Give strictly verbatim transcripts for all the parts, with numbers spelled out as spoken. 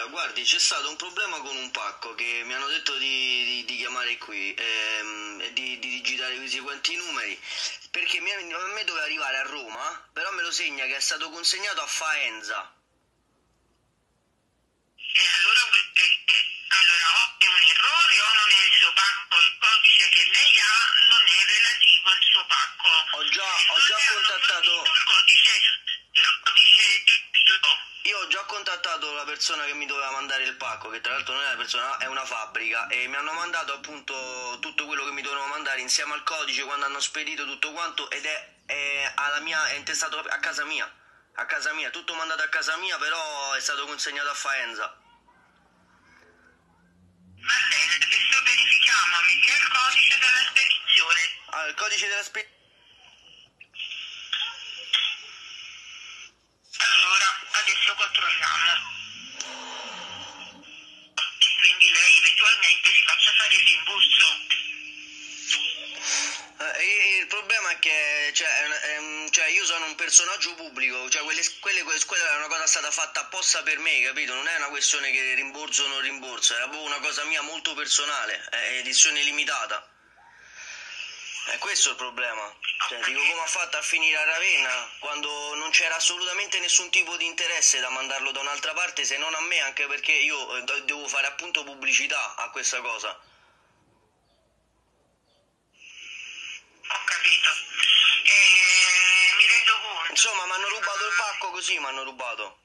Andrea, guardi, c'è stato un problema con un pacco che mi hanno detto di, di- di chiamare qui ehm, e di, di digitare i seguenti numeri perché mi- a me doveva arrivare a Roma, però me lo segna che è stato consegnato a Faenza. E allora, eh, allora o è un errore o non è il suo pacco, il codice che lei ha non è relativo al suo pacco. Ho già, E ho non già le hanno contattato, fornito il codice, il codice giusto. io ho già contattato la persona che mi doveva mandare il pacco, che tra l'altro non è una persona, è una fabbrica, e mi hanno mandato appunto tutto quello che mi dovevano mandare insieme al codice quando hanno spedito tutto quanto, ed è, è alla mia, è intestato a casa mia, a casa mia, tutto mandato a casa mia, però è stato consegnato a Faenza. Va bene, adesso verifichiamo, mi dia il codice della spedizione. Ah, il codice della spedizione. Allora, adesso controlliamo. E quindi lei eventualmente si faccia fare il rimborso. Eh, il problema è che cioè, è una- è un- cioè, io sono un personaggio pubblico, cioè quelle, quelle, quella è una cosa stata fatta apposta per me, capito? Non è una questione che rimborso o non rimborso, era proprio una cosa mia molto personale, è edizione limitata. È questo il problema. Cioè, dico, come ha fatto a finire a Ravenna quando non c'era assolutamente nessun tipo di interesse da mandarlo da un'altra parte se non a me, anche perché io eh, do- devo fare appunto pubblicità a questa cosa. Ho capito. E mi rendo conto. Insomma, mi hanno rubato il pacco così, mi hanno rubato.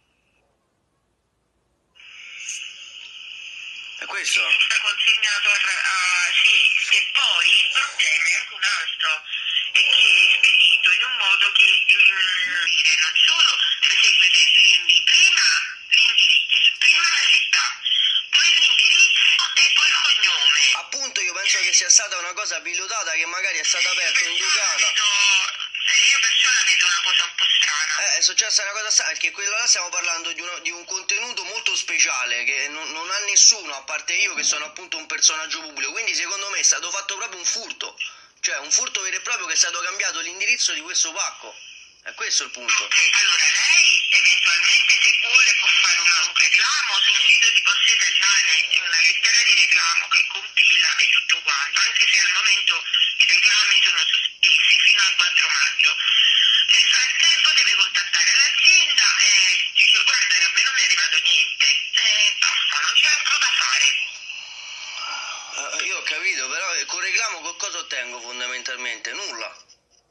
È questo? Sta consegnato a, a- sì, e poi il problema è anche un altro, è che è spedito in un modo che mm, dire, non solo deve seguire quindi prima l'indirizzo, prima la città, poi l'indirizzo e poi il cognome. Appunto, io penso che sia stata una cosa pilotata, che magari è stata aperta in Perciò la Ducata. vedo, eh, io perciò la vedo una cosa un po' strana. Eh, è successa una cosa strana, perché quello là stiamo parlando di, uno- di un contenuto molto speciale che non, non ha nessuno, a parte io che sono appunto un personaggio pubblico, quindi secondo me è stato fatto proprio un furto, cioè un furto vero e proprio, che è stato cambiato l'indirizzo di questo pacco. È questo il punto. Ok, allora lei eventualmente se vuole può fare una- un reclamo sul sito di Poste Italiane, è una lettera di reclamo che compila e tutto quanto, anche se al momento i reclami sono sospesi fino al quattro maggio. Nel frattempo deve contattare l'azienda e dice guarda che a me non mi è arrivato niente, e basta, non c'è altro da fare. Eh, io ho capito, però eh, col reclamo che cosa ottengo fondamentalmente? Nulla.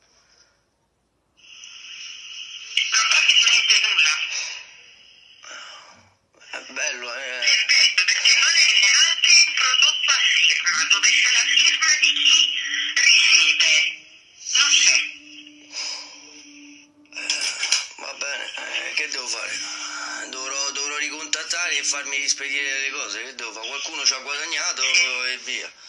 Probabilmente nulla. È bello, eh. Ripeto, perché non è neanche un prodotto a firma, dove c'è la firma di chi riceve. Non c'è. Va bene, eh, che devo fare? Dovrò, dovrò ricontattare e farmi rispedire le cose, che devo fare? Qualcuno ci ha guadagnato e via.